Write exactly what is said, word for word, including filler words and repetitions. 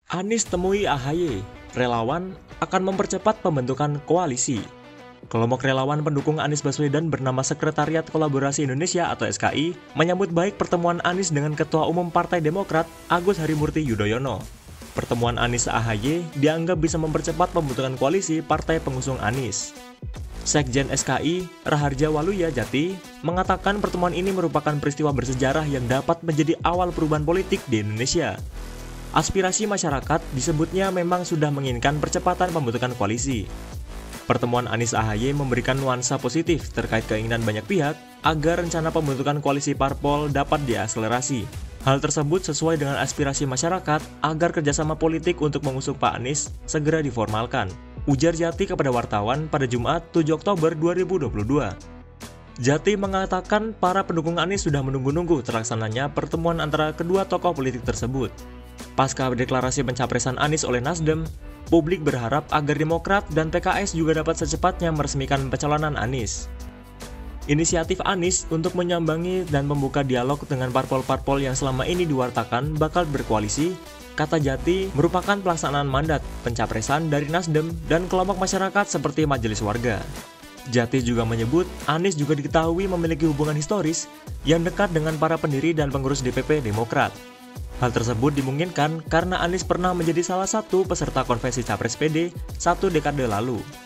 Anies temui A H Y, relawan akan mempercepat pembentukan koalisi. Kelompok relawan pendukung Anies Baswedan bernama Sekretariat Kolaborasi Indonesia atau S K I menyambut baik pertemuan Anies dengan Ketua Umum Partai Demokrat Agus Harimurti Yudhoyono. Pertemuan Anies A H Y dianggap bisa mempercepat pembentukan koalisi partai pengusung Anies. Sekjen S K I, Raharja Waluya Jati, mengatakan pertemuan ini merupakan peristiwa bersejarah yang dapat menjadi awal perubahan politik di Indonesia. Aspirasi masyarakat disebutnya memang sudah menginginkan percepatan pembentukan koalisi. Pertemuan Anies A H Y memberikan nuansa positif terkait keinginan banyak pihak agar rencana pembentukan koalisi parpol dapat diakselerasi. Hal tersebut sesuai dengan aspirasi masyarakat agar kerjasama politik untuk mengusung Pak Anies segera diformalkan, ujar Jati kepada wartawan pada Jumat tujuh Oktober dua ribu dua puluh dua. Jati mengatakan para pendukung Anies sudah menunggu-nunggu terlaksananya pertemuan antara kedua tokoh politik tersebut. Pasca deklarasi pencapresan Anies oleh Nasdem, publik berharap agar Demokrat dan P K S juga dapat secepatnya meresmikan pencalonan Anies. Inisiatif Anies untuk menyambangi dan membuka dialog dengan parpol-parpol yang selama ini diwartakan bakal berkoalisi, kata Jati, merupakan pelaksanaan mandat pencapresan dari Nasdem dan kelompok masyarakat seperti Majelis Warga. Jati juga menyebut Anies juga diketahui memiliki hubungan historis yang dekat dengan para pendiri dan pengurus D P P Demokrat. Hal tersebut dimungkinkan karena Anies pernah menjadi salah satu peserta konvensi Capres P D satu dekade lalu.